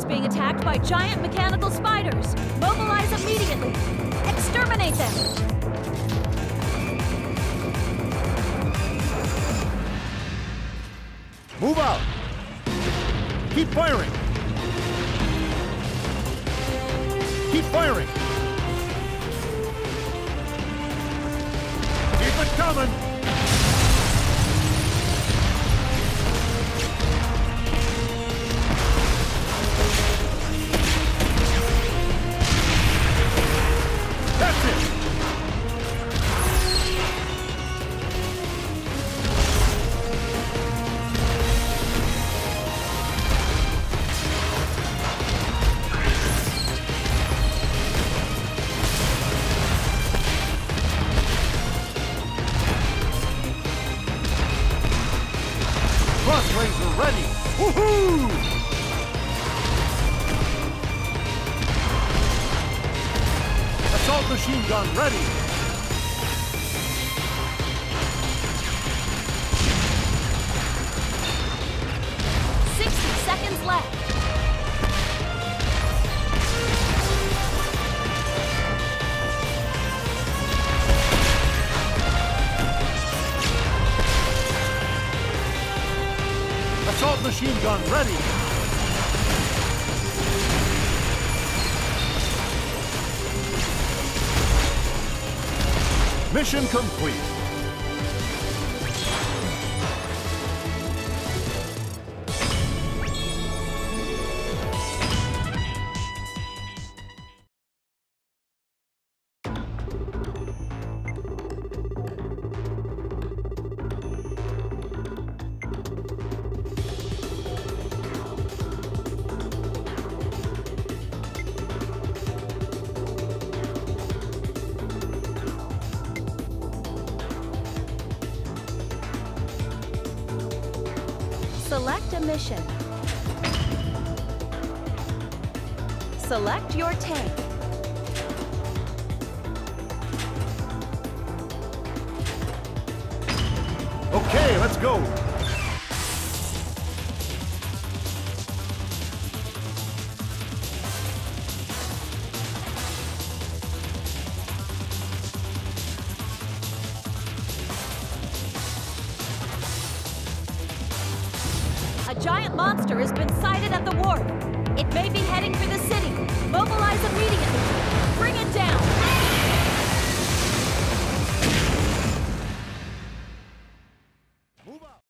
is being attacked by giant mechanical spiders. Mobilize immediately. Exterminate them. Move out! Keep firing! Keep firing! Keep it coming! That's it! Cross laser ready! Woohoo! Assault machine gun ready! Seconds left. Assault machine gun ready! Mission complete. Select a mission. Select your tank. Okay, let's go! A giant monster has been sighted at the wharf. It may be heading for the city. Mobilize immediately. Bring it down.